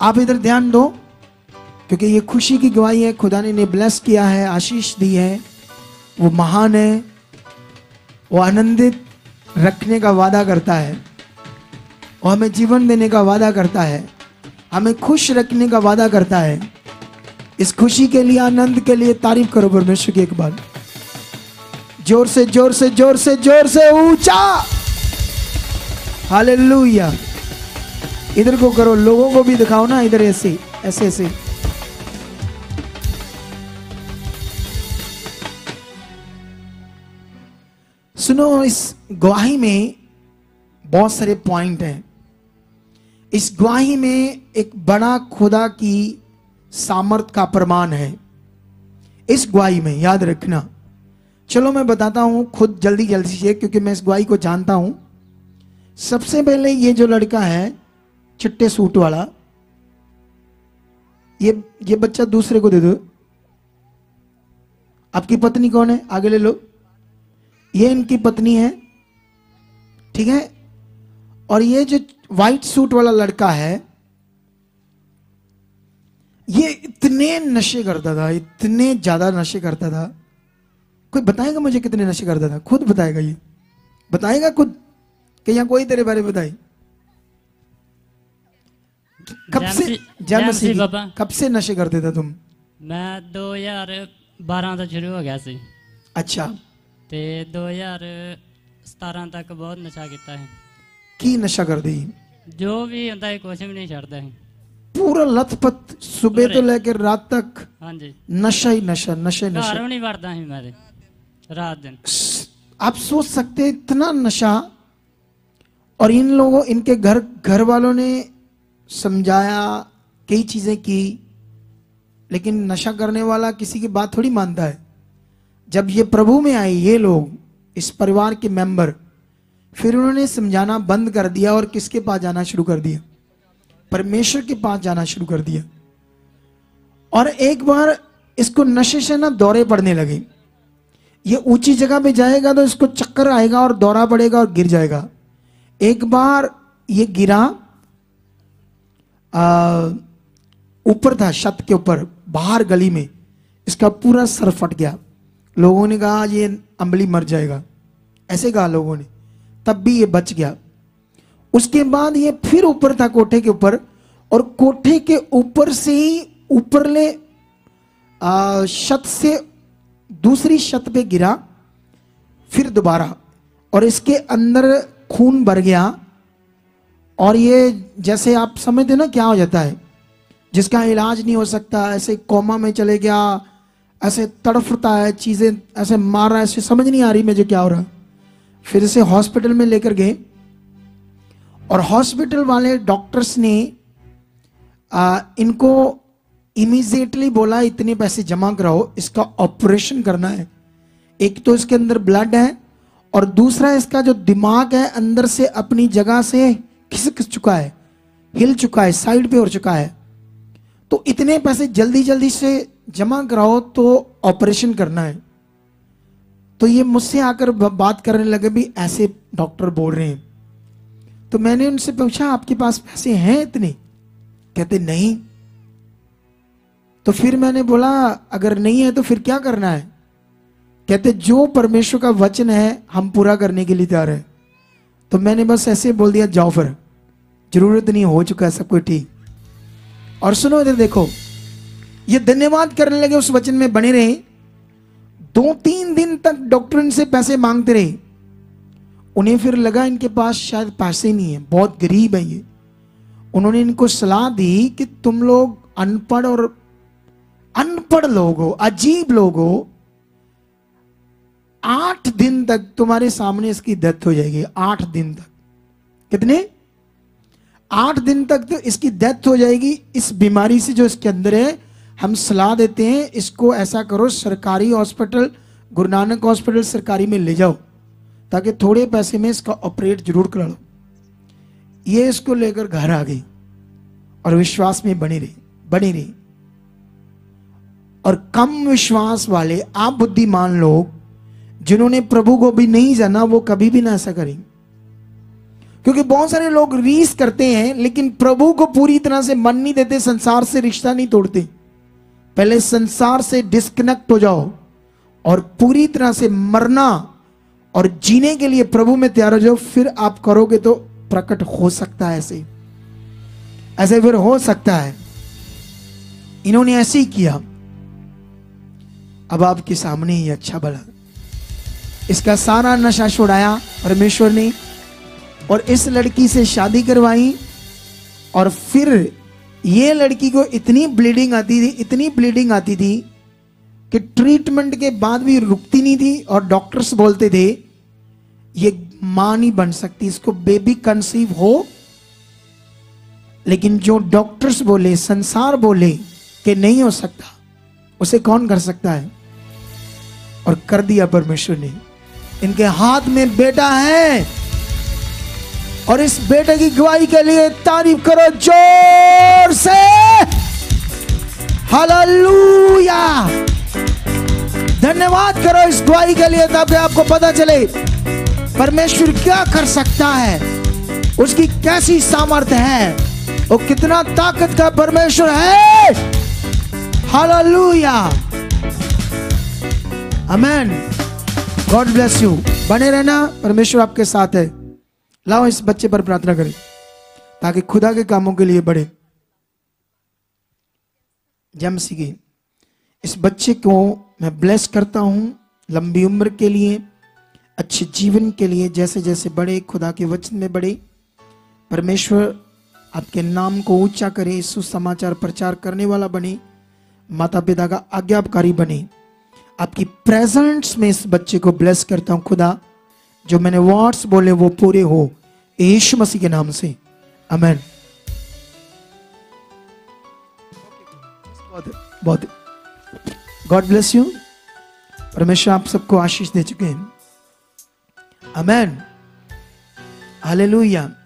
आप इधर ध्यान दो, क्योंकि ये खुशी की गवाही है। खुदा ने ब्लेस किया है, आशीष दी है, वो महान है, वो आनंदित रखने का वादा करता है और हमें जीवन देने का वादा करता है, हमें खुश रखने का वादा करता है। इस खुशी के लिए, आनंद के लिए तारीफ करो परमेश्वर की एक बार, जोर से जोर से जोर से जोर से ऊंचा हालेलुया। इधर को करो, लोगों को भी दिखाओ ना, इधर ऐसे ऐसे ऐसे। सुनो, इस गवाही में बहुत सारे पॉइंट हैं। इस गवाही में एक बड़ा खुदा की सामर्थ का प्रमाण है इस गवाही में, याद रखना। चलो मैं बताता हूं खुद जल्दी जल्दी से, क्योंकि मैं इस गवाही को जानता हूं। सबसे पहले ये जो लड़का है चिट्टे सूट वाला, ये बच्चा दूसरे को दे दो। आपकी पत्नी कौन है? आगे ले लो। ये इनकी पत्नी है, ठीक है। और ये जो व्हाइट सूट वाला लड़का है, ये इतने नशे करता था, इतने ज्यादा नशे करता था। कोई बताएगा मुझे कितने नशे करता था? खुद बताएगा, ये बताएगा खुद कि यहाँ कोई तेरे बारे में बताए? कब से नशे करते थे तुम? मैं 2012 ਤੋਂ ਸ਼ੁਰੂ ਹੋ ਗਿਆ ਸੀ। अच्छा, ਤੇ 2017 ਤੱਕ ਬਹੁਤ ਨਸ਼ਾ ਕੀਤਾ ਹੈ। ਕੀ ਨਸ਼ਾ ਕਰਦੇ ਸੀ? ਜੋ ਵੀ ਹੁੰਦਾ ਹੈ ਕੁਝ ਵੀ ਨਹੀਂ ਛੱਡਦਾ ਸੀ। पूरा लथपथ, सुबह तो लेकर रात तक। हाँ जी, नशा ही नशा, नशा ही नशा। घर नहीं वड़ता ही मैं रात दिन। आप सोच सकते हैं इतना नशा। और इन लोगों, इनके घर वालों ने समझाया, कई चीजें की, लेकिन नशा करने वाला किसी की बात थोड़ी मानता है। जब ये प्रभु में आए ये लोग, इस परिवार के मेंबर, फिर उन्होंने समझाना बंद कर दिया और किसके पास जाना शुरू कर दिया? परमेश्वर के पास जाना शुरू कर दिया। और एक बार इसको नशे से ना दौरे पड़ने लगे। ये ऊंची जगह पे जाएगा तो इसको चक्कर आएगा और दौरा पड़ेगा और गिर जाएगा। एक बार ये गिरा, ऊपर था छत के ऊपर, बाहर गली में, इसका पूरा सर फट गया। लोगों ने कहा ये अम्बली मर जाएगा, ऐसे कहा लोगों ने, तब भी ये बच गया। उसके बाद ये फिर ऊपर था, कोठे के ऊपर, और कोठे के ऊपर से ही ऊपरले छत से दूसरी छत पे गिरा, फिर दोबारा, और इसके अंदर खून भर गया। और ये जैसे आप समझते ना क्या हो जाता है, जिसका इलाज नहीं हो सकता, ऐसे कोमा में चले गया, ऐसे तड़फता है, चीजें ऐसे मार रहा है, ऐसे समझ नहीं आ रही मुझे क्या हो रहा। फिर इसे हॉस्पिटल में लेकर गए और हॉस्पिटल वाले डॉक्टर्स ने इनको इमीडिएटली बोला इतने पैसे जमा कराओ, इसका ऑपरेशन करना है। एक तो इसके अंदर ब्लड है और दूसरा इसका जो दिमाग है अंदर से अपनी जगह से खिसक चुका है, हिल चुका है, साइड पे हो चुका है। तो इतने पैसे जल्दी जल्दी से जमा कराओ तो ऑपरेशन करना है। तो ये मुझसे आकर बात करने लगे, भी ऐसे डॉक्टर बोल रहे हैं। तो मैंने उनसे पूछा आपके पास पैसे हैं इतने? कहते नहीं। तो फिर मैंने बोला अगर नहीं है तो फिर क्या करना है? कहते जो परमेश्वर का वचन है हम पूरा करने के लिए तैयार है। तो मैंने बस ऐसे बोल दिया जाओ फिर, जरूरत नहीं, हो चुका है सब कुछ ठीक। और सुनो इधर देखो, ये धन्यवाद करने लगे, उस वचन में बने रहे। 2-3 दिन तक डॉक्टर इनसे पैसे मांगते रहे। उन्हें फिर लगा इनके पास शायद पैसे नहीं है, बहुत गरीब है ये। उन्होंने इनको सलाह दी कि तुम लोग अनपढ़ लोग हो, अजीब लोग हो, 8 दिन तक तुम्हारे सामने इसकी डेथ हो जाएगी। 8 दिन तक। कितने? 8 दिन तक तो इसकी डेथ हो जाएगी इस बीमारी से जो इसके अंदर है। हम सलाह देते हैं इसको ऐसा करो, सरकारी हॉस्पिटल, गुरु नानक हॉस्पिटल सरकारी में ले जाओ, ताकि थोड़े पैसे में इसका ऑपरेट जरूर करा लो। ये इसको लेकर घर आ गई और विश्वास में बनी रही। और कम विश्वास वाले, आप बुद्धिमान लोग जिन्होंने प्रभु को भी नहीं जाना, वो कभी भी ना ऐसा करेंगे। क्योंकि बहुत सारे लोग रीस करते हैं लेकिन प्रभु को पूरी तरह से मन नहीं देते, संसार से रिश्ता नहीं तोड़ते। पहले संसार से डिस्कनेक्ट हो जाओ और पूरी तरह से मरना और जीने के लिए प्रभु में तैयार हो जाओ, फिर आप करोगे तो प्रकट हो सकता है। ऐसे ऐसे फिर हो सकता है। इन्होंने ऐसे ही किया। अब आपके सामने ही अच्छा भला इसका सारा नशा छुड़ाया परमेश्वर ने और इस लड़की से शादी करवाई। और फिर ये लड़की को इतनी ब्लीडिंग आती थी कि ट्रीटमेंट के बाद भी रुकती नहीं थी। और डॉक्टर्स बोलते थे ये मां नहीं बन सकती, इसको बेबी कंसीव हो। लेकिन जो डॉक्टर्स बोले, संसार बोले कि नहीं हो सकता, उसे कौन कर सकता है? और कर दिया परमेश्वर ने। इनके हाथ में बेटा है और इस बेटे की गवाही के लिए तारीफ करो जोर से। हालेलुया, धन्यवाद करो इस गवाही के लिए, ताकि आपको पता चले परमेश्वर क्या कर सकता है, उसकी कैसी सामर्थ्य है, वो कितना ताकत का परमेश्वर है। Hallelujah, amen. God bless you. बने रहना, परमेश्वर आपके साथ है। लाओ इस बच्चे पर प्रार्थना करें ताकि खुदा के कामों के लिए बढ़े। जम सीखे इस बच्चे को मैं ब्लेस करता हूं लंबी उम्र के लिए, अच्छे जीवन के लिए। जैसे जैसे बढ़े, खुदा के वचन में बढ़े, परमेश्वर आपके नाम को ऊंचा करे, सुसमाचार प्रचार करने वाला बने, माता पिता का आज्ञाकारी बने। आपकी प्रेजेंस में इस बच्चे को ब्लेस करता हूं खुदा, जो मैंने वर्ड्स बोले वो पूरे हो यीशु मसीह के नाम से, आमेन। बहुत गॉड ब्लेस यू। परमेश्वर आप सबको आशीष दे चुके हैं, आमेन। हालेलुया।